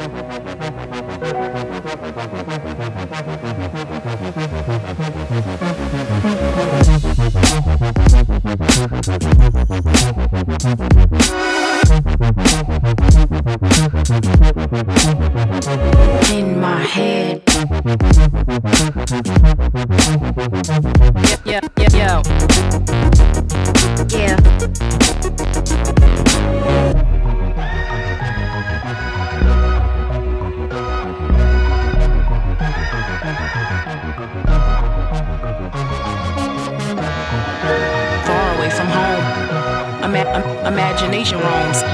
In my head. Yeah, yeah. Far away from home, imagination roams.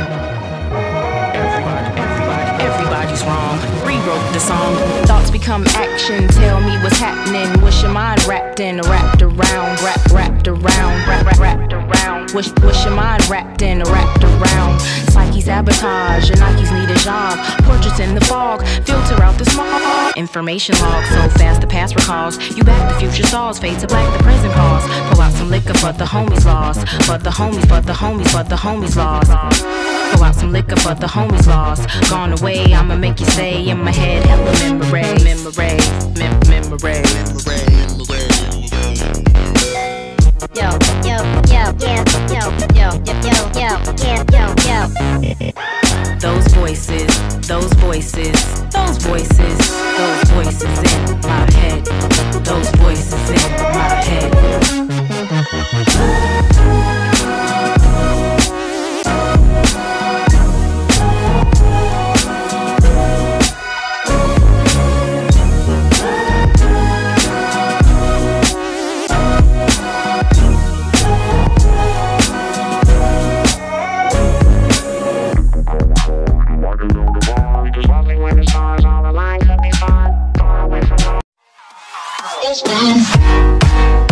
Everybody's wrong. Rewrote the song. Thoughts become action. Tell me what's happening. Wish your mind wrapped in, wrapped around, wrapped around. Wish your mind wrapped in, wrapped around. Psyche sabotage. Your Nikes need a job. Portraits in the fog. Filter out the smog. Information log. So fast the past recalls. You back the future stalls. Fade to black the present pause. Pull out some liquor but the homies lost. But the homies lost. Pull out some liquor but the homies lost. Gone away, I'ma make you stay in my head. Hella memories. Those voices in my head. Those voices in my head. It's fun.